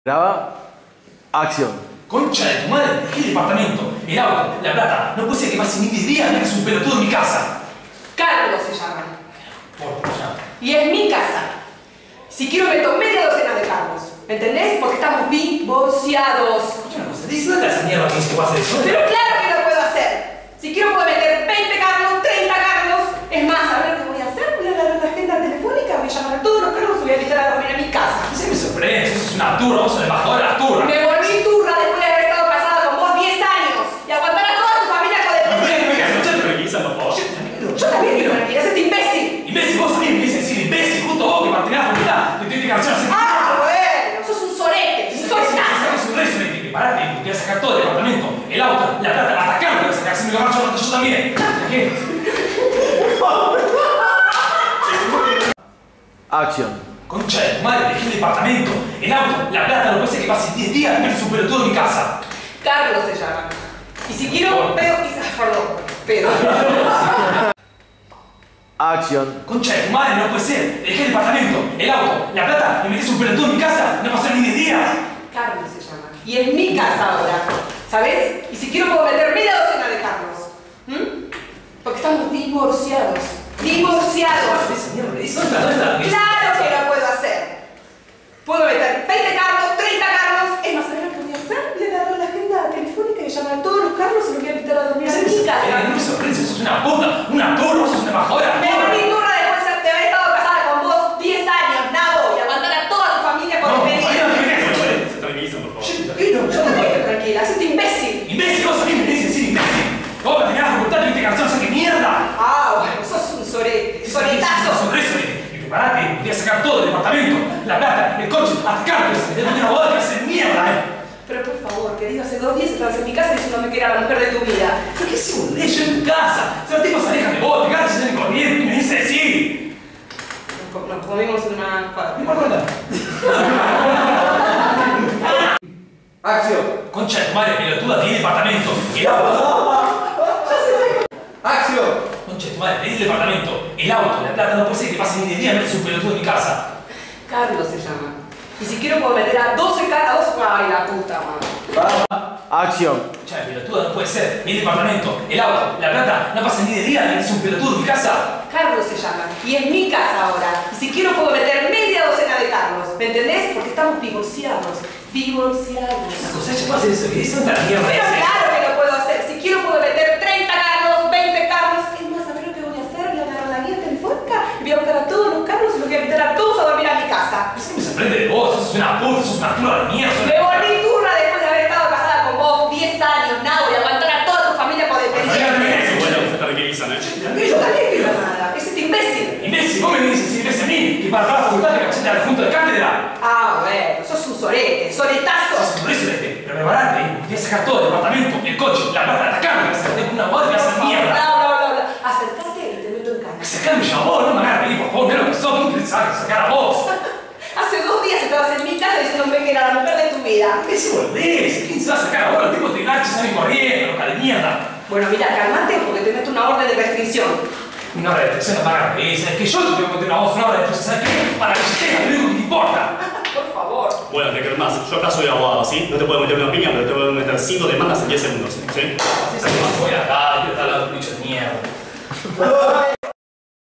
Graba. Acción. Concha de tu madre, dejé el departamento, el auto, la plata. No puede ser que pase ni 10 días que es un pelotudo en mi casa. Carlos se llama. Por ya. Y es mi casa. Si quiero meto media docena de Carlos. ¿Me entendés? Porque estamos divorciados. Escucha una cosa, díselo a esa mierda que dice que va a hacer eso. Pero claro que lo puedo hacer. Si quiero puedo meter 20 Carlos, 30 Carlos. Es más, a ver qué voy a hacer. Voy a agarrar la agenda telefónica, voy a llamar a todos los Carlos y voy a invitar a dormir a mi casa. Se me sorprende, eso es una turra, vos sos el embajador de la turra. Me volví turra después de haber estado casada con vos 10 años y aguantar a toda tu familia con el Yo también quiero tranquila, es este imbécil. Imbécil, vos también me dices decir imbécil, justo vos que mantenés la facultad, te tienes que garchar. Ah, bueno, sos un sorete, sos tazo. Es un resumen, parate, te voy a sacar todo el departamento, el auto, la plata, hasta acá me voy a sacar, si me lo garcho yo también. ¿Qué? Acción. Concha de tu madre, dejé el departamento, el auto, la plata, no puede ser que pase 10 días que es un pelotudo en mi casa. Carlos se llama. Y si quiero, pero. Acción. Concha de tu madre, no puede ser. Dejé el departamento, el auto, la plata, me metes un pelotudo en mi casa, no pasó ni 10 días. Carlos se llama. Y es mi casa ahora. ¿Sabes? Y si quiero puedo meter media docena de Carlos. Porque estamos divorciados. ¡Divorciados! ¡Claro que lo puedo hacer! Puedo meter 20 Carlos, 30 Carlos. Es más, ¿sabes lo que voy a hacer? Voy a agarrar la agenda telefónica y llamar a todos los Carlos y los voy a invitar a dormir a mi casa. No me sorprende, sos una puta, una turra, vos sos una embajadora. Me volví turra después de haber estado casada con vos 10 años, nabo, y aguantar a toda tu familia con despedida. Se tranquiliza, por favor. Yo también estoy tranquila, sos imbécil. Imbécil, vos también me dices decir imbécil. Vos me tenés la facultad de viste canción, ¿qué mierda? Ah, bueno, sos un sorete, soretazo. Y preparate, voy a sacar todo el departamento, la plata, el coche, hasta Carlos. Te tengo una boda que hace mierda, Pero por favor, querido, hace 2 días estabas en mi casa diciéndome que era la mujer de tu vida. ¿Pero qué se bolé yo en tu casa? Si los tipos se alejan de vos, te gastas en el corriente y me dice sí. Nos comimos una cuadra. ¿Qué me acuerdas? Acción. Concha de tu madre, pelotuda, tiene departamento, el auto. Acción. Concha de tu madre, tenés el departamento, el auto, la plata, no puede ser que pase ni 10 días metes un pelotudo en mi casa. Carlos se llama. Y si quiero puedo meter a 12 Carlos. Ay, la puta madre. Acción. Concha de pelotuda, no puede ser. El departamento, el auto, la plata, no pasa ni de día, metes un pelotudo en mi casa. Carlos se llama. Y es mi casa ahora. Y si quiero puedo meter media docena de Carlos. ¿Me entendés? Porque estamos divorciados. Divorciados. Esa cosa, ya puedo hacer eso, que dice tanta mierda. Pero claro que lo puedo hacer. Si quiero puedo meter 30 Carlos, 20 Carlos. Es más, ¿sabes lo que voy a hacer? Voy a agarrar la guía telefónica y voy a buscar a todos los Carlos y los voy a invitar a todos a dormir a mi casa. Eso me sorprende de vos, sos una puta, sos una turra de mierda. Me volví turra después de haber estado casada con vos 10 años, nabo, y aguantar a toda tu familia por dependencia. Bueno, se tranquilizan, Yo también quiero nada. Es este imbécil. Imbécil, vos me dices si ves a mí, que para la facultad te cachaste al junto de cátedra. Ah, bueno, sos un sorete, soretazo. Por eso pero preparate, voy a sacar todo el departamento, el coche, la plata, atacarme, que se tengo una boda y hacer mierda. Bla. Acercate y te meto en cana. Sacame ya vos, no me hagas reír, por favor, mira lo que sos, ¿qué interesante sacar a vos? Hace 2 días estabas en mi casa diciéndome que era la mujer de tu vida. ¿Qué se volvés? ¿Quién se va a sacar ahora? El tipo te engancha y sale corriendo, loca de mierda. Bueno, mira, calmate porque te meto una orden de restricción. Una hora de restricción no paga reír, es que yo te tengo que meter una voz, una hora de restricción, ¿sabes qué? Para que se tenga, lo único que te importa. Por favor. Bueno, te crees más. Yo acá soy abogado, ¿sí? No te puedo meter una piña, pero te puedo meter 5 demandas en 10 segundos, ¿sí? Así se me voy acá, quiero estar al lado de un bicho de mierda.